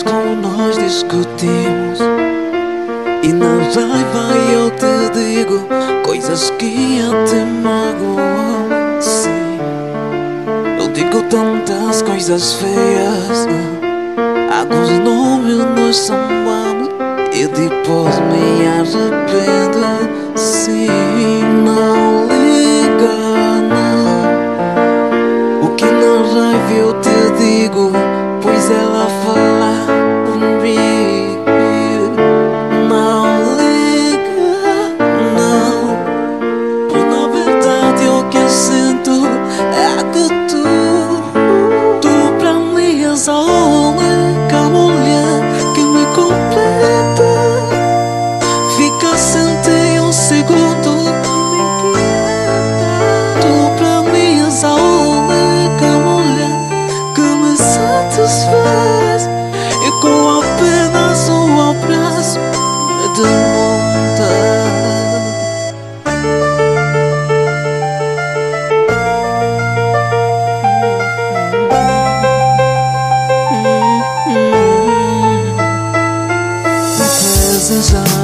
como nós discutimos, e na raiva eu te digo coisas que até magoam. Sim, eu digo tantas coisas feias, alguns nomes nós sambamos e depois me arrependo. Sim, não liga, não. O que na raiva eu te digo, pois ela fala por mim. Não liga, não. Pois na verdade o que eu sinto é que tu pra mim és a única mulher que me completa. Fica sem ti um segundo me inquieta. Tu pra mim és a única mulher que me satisfaz, e com apenas um abraço me desmonta. Desejar